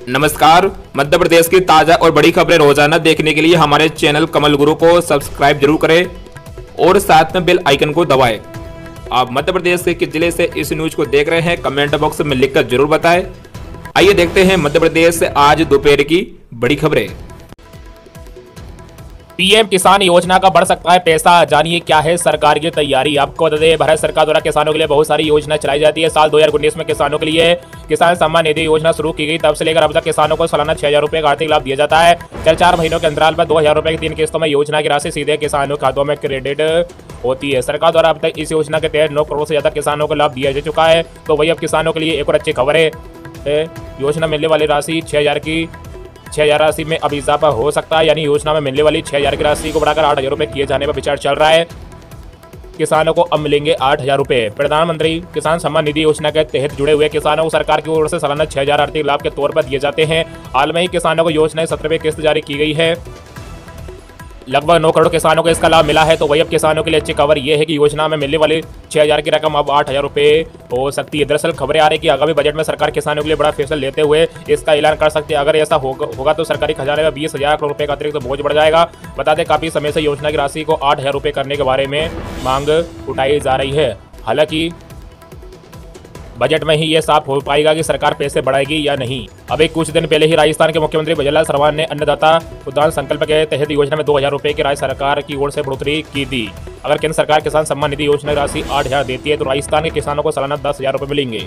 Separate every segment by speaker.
Speaker 1: नमस्कार। मध्य प्रदेश की ताज़ा और बड़ी खबरें रोजाना देखने के लिए हमारे चैनल कमल गुरु को सब्सक्राइब जरूर करें और साथ में बेल आइकन को दबाएं। आप मध्य प्रदेश के किस जिले से इस न्यूज को देख रहे हैं कमेंट बॉक्स में लिखकर जरूर बताएं। आइए देखते हैं मध्य प्रदेश से आज दोपहर की बड़ी खबरें।
Speaker 2: पीएम किसान योजना का बढ़ सकता है पैसा, जानिए क्या है सरकार की तैयारी। आपको बता दें, भारत सरकार द्वारा किसानों के लिए बहुत सारी योजना चलाई जाती है। साल 2019 में किसानों के लिए किसान सम्मान निधि योजना शुरू की गई। तब से लेकर अब तक किसानों को सालाना 6,000 रुपये का आर्थिक लाभ दिया जाता है। 4 महीनों के अंतराल पर 2,000 रुपये की 3 किस्तों में योजना की राशि सीधे किसानों के खातों में क्रेडिट होती है। सरकार द्वारा अब तक इस योजना के तहत 9 करोड़ से ज्यादा किसानों को लाभ दिया जा चुका है। तो वही अब किसानों के लिए एक और अच्छी खबर है। योजना मिलने वाली राशि 6,000 राशि में अब इजाफा हो सकता है, यानी योजना में मिलने वाली 6,000 की राशि को बढ़ाकर 8,000 रुपये किए जाने पर विचार चल रहा है। किसानों को अब मिलेंगे 8,000 रुपये। प्रधानमंत्री किसान सम्मान निधि योजना के तहत जुड़े हुए किसानों को सरकार की ओर से सालाना 6,000 आर्थिक लाभ के तौर पर दिए जाते हैं। हाल में ही किसानों को योजना 17वीं किस्त जारी की गई है। लगभग 9 करोड़ किसानों को इसका लाभ मिला है। तो वही अब किसानों के लिए अच्छी खबर यह है कि योजना में मिलने वाली 6,000 की रकम अब 8,000 रुपये हो सकती है। दरअसल खबरें आ रही कि आगामी बजट में सरकार किसानों के लिए बड़ा फैसला लेते हुए इसका ऐलान कर सकती है। अगर ऐसा होगा तो सरकारी खजाने में 20,000 करोड़ रुपये का अतिरिक्त बोझ बढ़ जाएगा। बता दें, काफी समय से योजना की राशि को 8,000 रुपये करने के बारे में मांग उठाई जा रही है। हालांकि बजट में ही ये साफ हो पाएगा कि सरकार पैसे बढ़ाएगी या नहीं। अभी कुछ दिन पहले ही राजस्थान के मुख्यमंत्री बजरलाल सरवान ने अन्नदाता उद्यान संकल्प के तहत योजना में 2,000 रुपये की राज्य सरकार की ओर से बढ़ोतरी की थी। अगर केंद्र सरकार किसान सम्मान निधि योजना की राशि 8,000 देती है तो राजस्थान के किसानों को सालाना 10,000 रुपये मिलेंगे।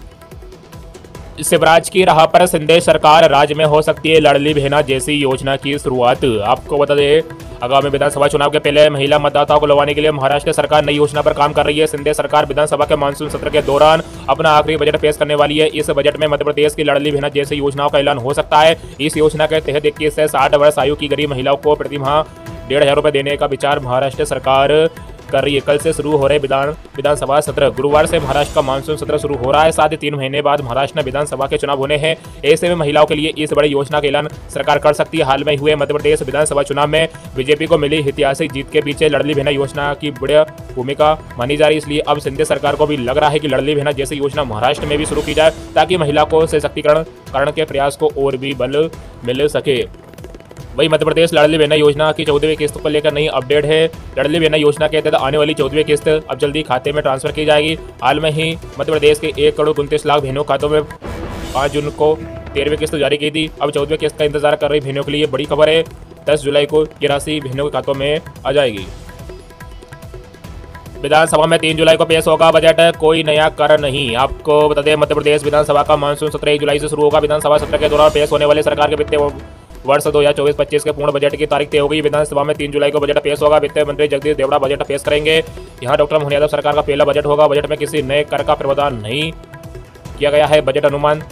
Speaker 2: शिवराज की राह पर सिंधेश सरकार, राज्य में हो सकती है लाडली बहना जैसी योजना की शुरुआत। आपको बता दें, आगामी विधानसभा चुनाव के पहले महिला मतदाताओं को लुभाने के लिए महाराष्ट्र सरकार नई योजना पर काम कर रही है। सिंधेश सरकार विधानसभा के मानसून सत्र के दौरान अपना आखिरी बजट पेश करने वाली है। इस बजट में मध्य प्रदेश की लाडली बहना जैसी योजनाओं का ऐलान हो सकता है। इस योजना के तहत 21 से 60 वर्ष आयु की गरीब महिलाओं को प्रति माह 1,500 रुपये देने का विचार महाराष्ट्र सरकार कर रही है। कल से शुरू हो रहे विधानसभा सत्र, गुरुवार से महाराष्ट्र का मानसून सत्र शुरू हो रहा है। साथ ही 3 महीने बाद महाराष्ट्र में विधानसभा के चुनाव होने हैं। ऐसे में महिलाओं के लिए इस बड़ी योजना का ऐलान सरकार कर सकती है। हाल में हुए मध्य प्रदेश विधानसभा चुनाव में बीजेपी को मिली ऐतिहासिक जीत के पीछे लाडली बहना योजना की बड़ी भूमिका मानी जा रही है। इसलिए अब सिंधे सरकार को भी लग रहा है कि लाडली बहना जैसी योजना महाराष्ट्र में भी शुरू की जाए, ताकि महिला को सशक्तिकरण के प्रयास को और भी बल मिल सके। वही मध्य प्रदेश लाडली बहना योजना की 14वीं किस्त को लेकर नई अपडेट है। लाडली बहना योजना के तहत आने वाली 14वीं किस्त अब जल्दी खाते में ट्रांसफर की जाएगी। हाल में ही मध्य प्रदेश के 1,29,00,000 बहनों खातों में 5 जून को 13वीं किस्त जारी की थी। अब 14वीं किस्त का इंतजार कर रही बहनों के लिए बड़ी खबर है। 10 जुलाई को ये राशि बहनों के खातों में आ जाएगी। विधानसभा में 3 जुलाई को पेश होगा बजट, कोई नया कर नहीं। आपको बता दें, मध्य प्रदेश विधानसभा का मानसून सत्र 1 जुलाई से शुरू होगा। विधानसभा सत्र के दौरान पेश होने वाले सरकार के वित्तीय वर्ष 2024-25 के पूर्ण बजट की तारीख तय हो गई। विधानसभा में 3 जुलाई को बजट पेश होगा। वित्त मंत्री जगदीश देवड़ा बजट पेश करेंगे। यहाँ डॉक्टर मोहन यादव सरकार का पहला बजट होगा। बजट में किसी नए कर का प्रावधान नहीं किया गया है। बजट अनुमान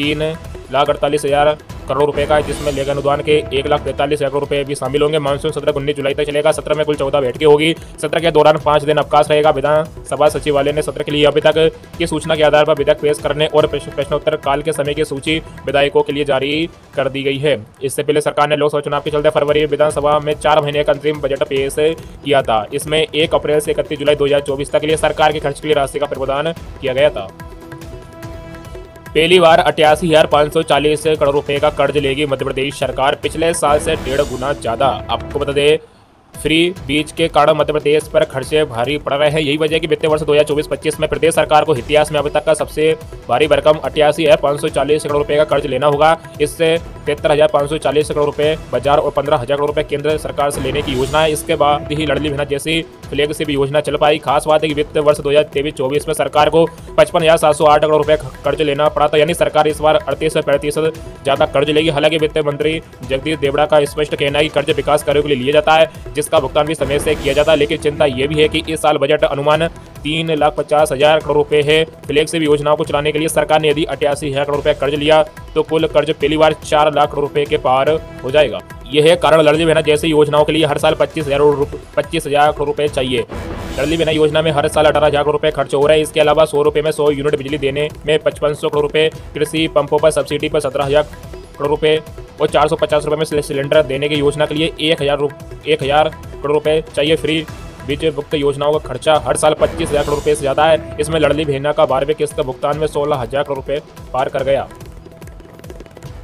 Speaker 2: 3,48,000 करोड़ रुपए का है, जिसमें लेखा अनुदान के 1,43,000 करोड़ रुपए भी शामिल होंगे। मानसून सत्र 19 जुलाई तक चलेगा। सत्र में कुल 14 बैठकें होगी। सत्र के दौरान 5 दिन अवकाश रहेगा। विधानसभा सचिवालय ने सत्र के लिए अभी तक की सूचना के आधार पर विधेयक पेश करने और प्रश्नोत्तर काल के समय की सूची विधायकों के लिए जारी कर दी गई है। इससे पहले सरकार ने लोकसभा चुनाव के चलते फरवरी में विधानसभा में 4 महीने का अंतरिम बजट पेश किया था। इसमें 1 अप्रैल से 31 जुलाई 2024 तक के लिए सरकार के खर्च के लिए राशि का प्रावधान किया गया था। पहली बार 88,540 करोड़ रुपए का कर्ज लेगी मध्य प्रदेश सरकार, पिछले साल से 1.5 गुना ज्यादा। आपको बता दें, फ्री बीज के कारण मध्य प्रदेश पर खर्चे भारी पड़ रहे हैं। यही वजह कि वित्तीय वर्ष 2024-25 में प्रदेश सरकार को इतिहास में अब तक का सबसे भारी भरकम 88,540 करोड़ रुपए का कर्ज लेना होगा। इससे 73,540 करोड़ रुपए बाजार और 15,000 करोड़ रुपए केंद्र सरकार से लेने की योजना है। इसके बाद ही लाडली बहना जैसी फ्लैगशिप योजना चल पाई। खास बात है कि वित्त वर्ष 2023-24 में सरकार को 55,708 करोड़ रुपए कर्ज लेना पड़ा था, यानी सरकार इस बार 38% ज्यादा कर्ज लेगी। हालांकि वित्त मंत्री जगदीश देवड़ा का स्पष्ट कहना है कि कर्ज विकास कार्यों के लिए लिया जाता है, जिसका भुगतान भी समय से किया जाता है। लेकिन चिंता यह भी है कि इस साल बजट अनुमान 3,50,000 करोड़ रुपए है। फ्लैगशिप योजनाओं को चलाने के लिए सरकार ने यदि 88,000 करोड़ रुपए कर्ज लिया तो कुल कर्ज पहली बार 4 लाख करोड़ रुपए के पार हो जाएगा। यह है कारण लाडली बहना जैसी योजनाओं के लिए हर साल 25,000 करोड़ रुपए चाहिए। लाडली बहना योजना में हर साल 18,000 करोड़ रुपए खर्च हो रहे हैं। इसके अलावा 100 रुपए में 100 यूनिट बिजली देने में 5500 करोड़ रुपए, कृषि पंपों पर सब्सिडी पर 17,000 करोड़ रुपए और 450 रुपए में सिलेंडर देने की योजना के लिए 1,000 करोड़ रुपए चाहिए। फ्री बीच मुक्त योजनाओं का खर्चा हर साल 25,000 करोड़ रुपए से ज्यादा है। इसमें लाडली बहना का 12वें किस्त भुगतान में 16,000 करोड़ रुपए पार कर गया।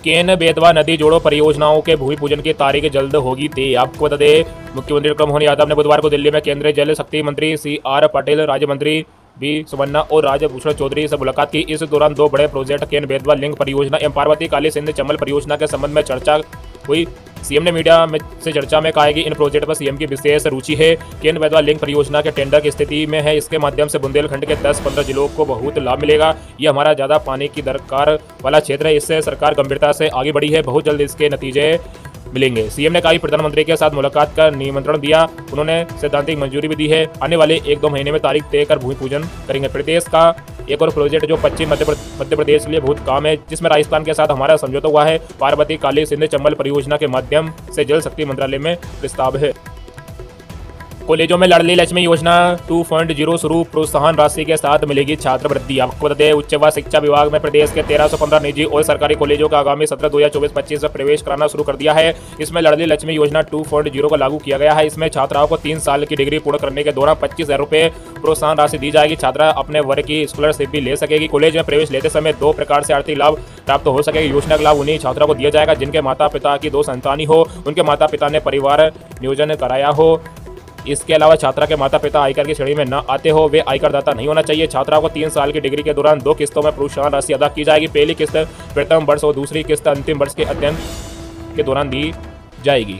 Speaker 2: केन बेतवा नदी जोड़ो परियोजनाओं के भूमि पूजन की तारीख जल्द होगी तय। आपको बता दें, मुख्यमंत्री डॉक्टर मोहन यादव ने बुधवार को दिल्ली में केंद्रीय जल शक्ति मंत्री CR पाटिल, राज्य मंत्री बी सुमन्ना और राजभूषण चौधरी से मुलाकात की। इस दौरान दो बड़े प्रोजेक्ट केन बेतवा लिंक परियोजना एवं पार्वती काली सिंध चंबल परियोजना के संबंध में चर्चा हुई। सीएम ने मीडिया में से चर्चा में कहा कि इन प्रोजेक्ट पर सीएम की विशेष रुचि है। केन बेतवा लिंक परियोजना के टेंडर की स्थिति में है। इसके माध्यम से बुंदेलखंड के 10-15 जिलों को बहुत लाभ मिलेगा। ये हमारा ज़्यादा पानी की दरकार वाला क्षेत्र है। इससे सरकार गंभीरता से आगे बढ़ी है। बहुत जल्द इसके नतीजे मिलेंगे। सीएम ने कहा कि प्रधानमंत्री के साथ मुलाकात का निमंत्रण दिया। उन्होंने सैद्धांतिक मंजूरी भी दी है। आने वाले 1-2 महीने में तारीख तय कर भूमि पूजन करेंगे। प्रदेश का एक और प्रोजेक्ट जो पश्चिम मध्य प्रदेश के लिए बहुत काम है, जिसमें राजस्थान के साथ हमारा समझौता हुआ है, पार्वती काली सिंध चंबल परियोजना के माध्यम से जल शक्ति मंत्रालय में प्रस्ताव है। कॉलेजों में लाडली लक्ष्मी योजना 2.0 शुरू, प्रोत्साहन राशि के साथ मिलेगी छात्रवृत्ति। आपको बता दें, उच्च व शिक्षा विभाग में प्रदेश के 1315 निजी और सरकारी कॉलेजों का आगामी सत्र 2024-25 में प्रवेश कराना शुरू कर दिया है। इसमें लाडली लक्ष्मी योजना 2.0 को लागू किया गया है। इसमें छात्राओं को 3 साल की डिग्री पूर्ण करने के दौरान 25,000 रुपये प्रोत्साहन राशि दी जाएगी। छात्रा अपने वर्ग की स्कॉलरशिप भी ले सकेगी। कॉलेज में प्रवेश लेते समय 2 प्रकार से आर्थिक लाभ प्राप्त हो सकेगा। योजना का लाभ उन्हीं छात्रों को दिया जाएगा जिनके माता पिता की 2 संतानें हो, उनके माता पिता ने परिवार नियोजन कराया हो। इसके अलावा छात्रा के माता पिता आयकर की श्रेणी में न आते हो, वे आयकर दाता नहीं होना चाहिए। छात्राओं को 3 साल की डिग्री के दौरान 2 किस्तों में प्रोत्साहन राशि अदा की जाएगी। पहली किस्त प्रथम वर्ष और दूसरी किस्त अंतिम वर्ष के अध्ययन के दौरान दी जाएगी।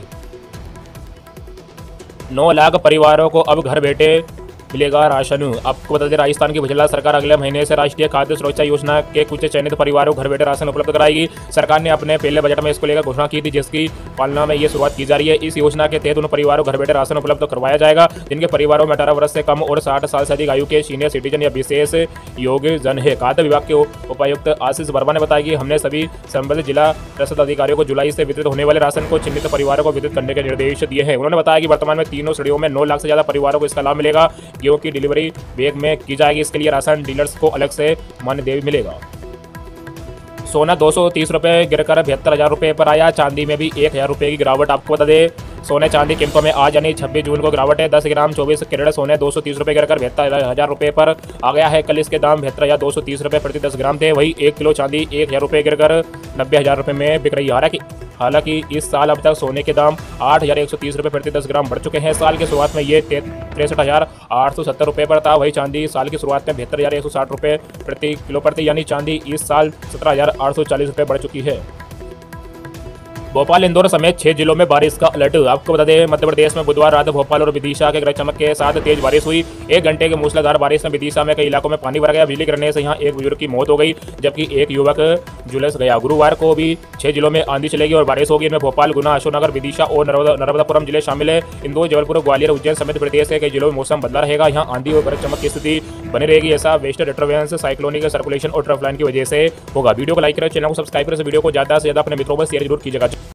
Speaker 2: 9 लाख परिवारों को अब घर बैठे मिलेगा राशन। आपको बता दें, राजस्थान की भुजला सरकार अगले महीने से राष्ट्रीय खाद्य सुरक्षा योजना के कुछ चयनित परिवारों को घर बैठे राशन उपलब्ध कराएगी। सरकार ने अपने पहले बजट में इसको लेकर घोषणा की थी, जिसकी पालना में ये शुरुआत की जा रही है। इस योजना के तहत उन परिवारों को घर बैठे राशन उपलब्ध करवाया जाएगा जिनके परिवारों में 18 वर्ष से कम और 60 साल से अधिक आयु के सीनियर सिटीजन या विशेष योग्यजन है। खाद्य विभाग के उपायुक्त आशीष वर्मा ने बताया कि हमने सभी संबंधित जिला रसद अधिकारियों को जुलाई से वितरित होने वाले राशन को चिन्हित परिवारों को वितरित करने के निर्देश दिए हैं। उन्होंने बताया कि वर्तमान में तीनों श्रेणियों में 9 लाख से ज्यादा परिवारों को इसका लाभ मिलेगा। गेहूं की डिलीवरी बैग में की जाएगी। इसके लिए राशन डीलर्स को अलग से मानदेय मिलेगा। सोना 230 रुपये गिरकर 72,000 रुपये पर आया। चांदी में भी 1,000 रुपये की गिरावट। आपको बता दें, सोने चांदी कीमतों में आज यानी 26 जून को गिरावट है। 10 ग्राम 24 कैरेट सोने 230 रुपये गिरकर 72,000 रुपये पर आ गया है। कल इसके दाम 72,230 रुपये प्रति 10 ग्राम थे। वही 1 किलो चांदी 1,000 रुपये गिरकर 90,000 रुपये में बिक रही है। हालांकि इस साल अब तक सोने के दाम 8,130 रुपये प्रति 10 ग्राम बढ़ चुके हैं। साल की शुरुआत में ये 63,870 रुपये पर था। वही चांदी साल की शुरुआत में 72,160 रुपये प्रति किलो पर थी, यानी चांदी इस साल 17,840 रुपये बढ़ चुकी है। भोपाल, इंदौर समेत 6 जिलों में बारिश का अलर्ट। आपको बता दें, मध्य प्रदेश में बुधवार रात भोपाल और विदिशा के गरज चमक के साथ तेज बारिश हुई। 1 घंटे की मूसलाधार बारिश में विदिशा में कई इलाकों में पानी भर गया। बिजली गिरने से यहां एक बुजुर्ग की मौत हो गई, जबकि एक युवक झुलस गया। गुरुवार को भी 6 जिलों में आंधी चलेगी और बारिश होगी। इनमें भोपाल, गुना, अशोकनगर, विदिशा और नर्मदापुरम जिले शामिल है। इंदौर, जबलपुर, ग्वालियर, उज्जैन समेत प्रदेश के कई जिलों में मौसम बदला रहेगा। यहाँ आंधी और गरज चमक की स्थिति बनी रहेगी। ऐसा वेस्ट डिस्टर्बेंस साइक्लोनिक सर्कुलेशन और ट्रफ लाइन की वजह से होगा। वीडियो को लाइक करें, चैनल को सब्सक्राइब करें। वीडियो को ज़्यादा से ज़्यादा अपने मित्रों में शेयर जरूर कीजिएगा।